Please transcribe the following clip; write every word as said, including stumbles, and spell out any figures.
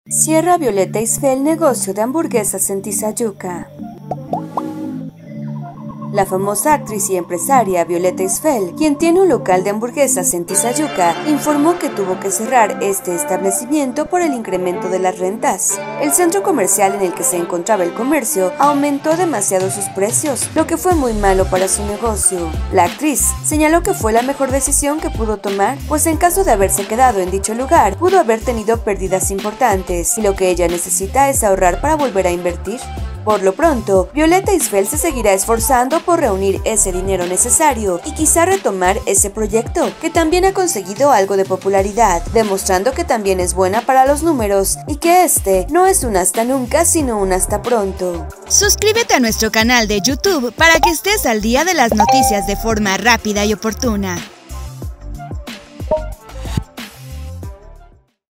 Cierra Violeta Isfel negocio de hamburguesas en Tizayuca. La famosa actriz y empresaria Violeta Isfel, quien tiene un local de hamburguesas en Tizayuca, informó que tuvo que cerrar este establecimiento por el incremento de las rentas. El centro comercial en el que se encontraba el comercio aumentó demasiado sus precios, lo que fue muy malo para su negocio. La actriz señaló que fue la mejor decisión que pudo tomar, pues en caso de haberse quedado en dicho lugar, pudo haber tenido pérdidas importantes, y lo que ella necesita es ahorrar para volver a invertir. Por lo pronto, Violeta Isfel se seguirá esforzando por reunir ese dinero necesario y quizá retomar ese proyecto, que también ha conseguido algo de popularidad, demostrando que también es buena para los números y que este no es un hasta nunca, sino un hasta pronto. Suscríbete a nuestro canal de YouTube para que estés al día de las noticias de forma rápida y oportuna.